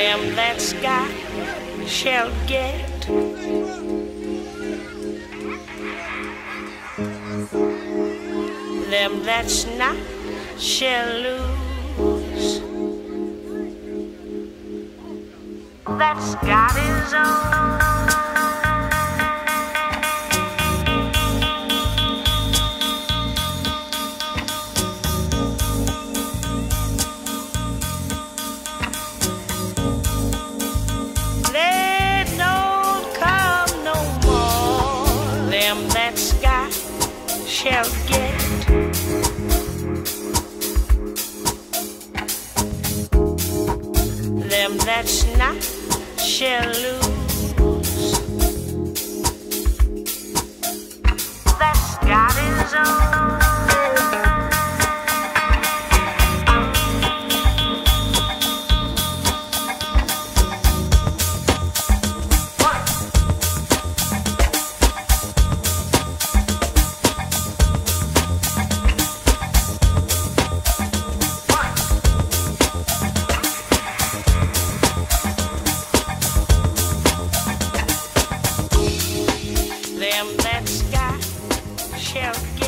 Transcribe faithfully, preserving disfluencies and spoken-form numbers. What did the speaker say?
Them that's got shall get. Them that's not shall lose. That's got his own. Shall get. Them that's not shall lose. That's got his own. Them that's got shall